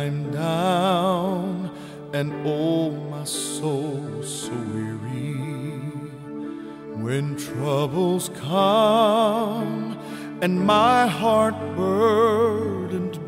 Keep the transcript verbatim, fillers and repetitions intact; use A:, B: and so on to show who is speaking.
A: I'm down and oh my soul so weary, when troubles come and my heart burdened